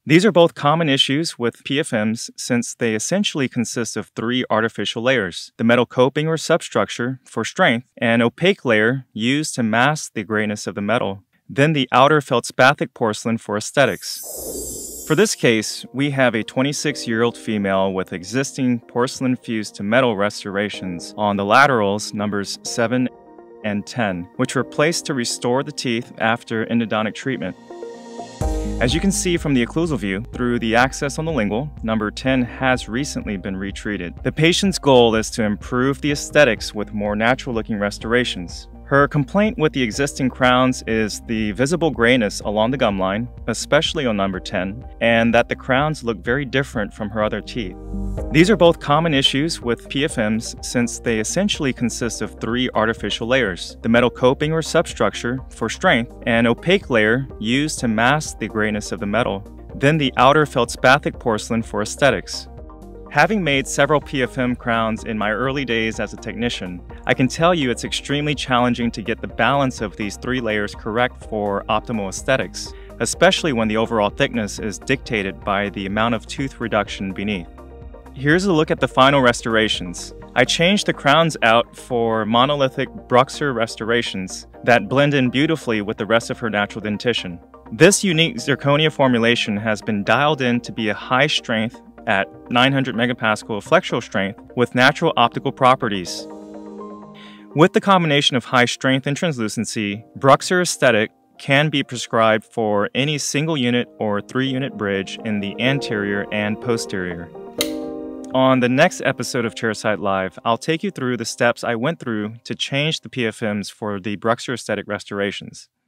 These are both common issues with PFMs since they essentially consist of three artificial layers: the metal coping or substructure for strength, an opaque layer used to mask the grayness of the metal, then the outer feldspathic porcelain for aesthetics. For this case, we have a 26-year-old female with existing porcelain fused to metal restorations on the laterals numbers 7 and 10, which were placed to restore the teeth after endodontic treatment. As you can see from the occlusal view, through the access on the lingual, number 10 has recently been retreated. The patient's goal is to improve the aesthetics with more natural-looking restorations. Her complaint with the existing crowns is the visible grayness along the gum line, especially on number 10, and that the crowns look very different from her other teeth. These are both common issues with PFMs since they essentially consist of three artificial layers: the metal coping or substructure for strength, an opaque layer used to mask the grayness of the metal, then the outer feldspathic porcelain for aesthetics. Having made several PFM crowns in my early days as a technician, I can tell you it's extremely challenging to get the balance of these three layers correct for optimal aesthetics, especially when the overall thickness is dictated by the amount of tooth reduction beneath. Here's a look at the final restorations. I changed the crowns out for monolithic BruxZir restorations that blend in beautifully with the rest of her natural dentition. This unique zirconia formulation has been dialed in to be a high strength at 900 megapascal flexural strength with natural optical properties. With the combination of high strength and translucency, BruxZir Esthetic can be prescribed for any single unit or 3-unit bridge in the anterior and posterior. On the next episode of Chairside Live, I'll take you through the steps I went through to change the PFMs for the BruxZir Esthetic restorations.